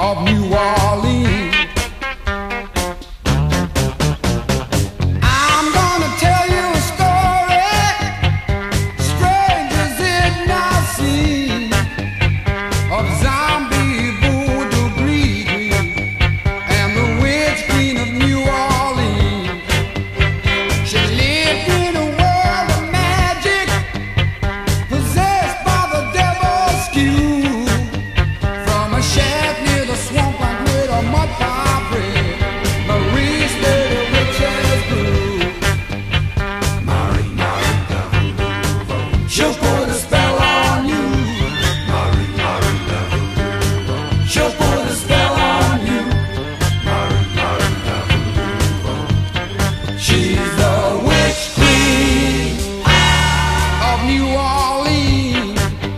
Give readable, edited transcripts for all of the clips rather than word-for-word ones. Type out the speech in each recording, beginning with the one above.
of New Orleans. I'm gonna tell you a story strangers did not see, of zombie voodoo greedy and the witch queen of New Orleans. She lived in a world of magic, possessed by the devil's skew. From a shack near the swampland made of mud pie bread, Marie stayed a witch as grew. Marie, Marie, the voodoo, she'll put a spell on you. Marie, Marie, the voodoo, she'll put a spell on you. Marie, Marie, the voodoo, she's the witch queen of New Orleans,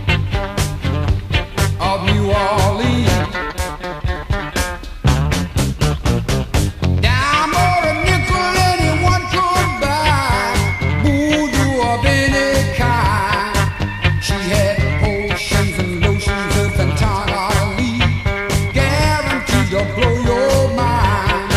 of New Orleans. Dime or a nickel anyone could buy, voodoo of any kind. She had potions and lotions of entirely guaranteed to blow your mind.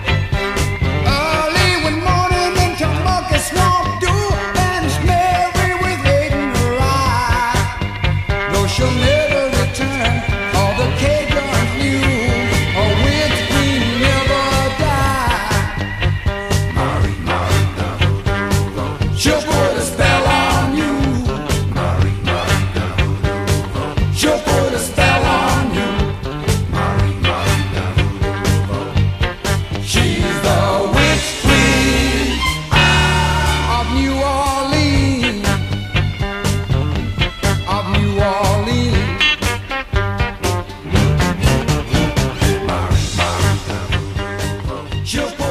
Early one morning into Mucky Swamp Dew, vanished Mary with hate in her eye. Though she'll never return, all the Cajuns knew a witch queen never died. Marie, Marie, the voodoo, she'll put a spell on you. Marie, Marie, the voodoo, she'll put a spell on you. Marie, Marie, the voodoo, she's the witch queen of New Orleans, of New Orleans. Marie, Marie, the voodoo, she'll